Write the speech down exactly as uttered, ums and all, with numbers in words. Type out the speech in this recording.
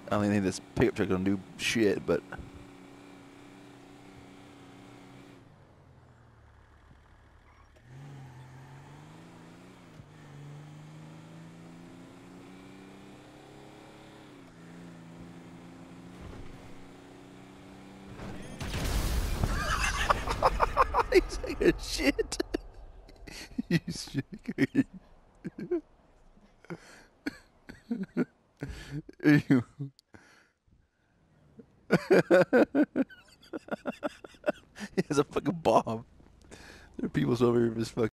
I don't think this pickup truck gonna do shit, but he's like a shit. He's shit. He has a fucking bomb. There are people over here just fucking.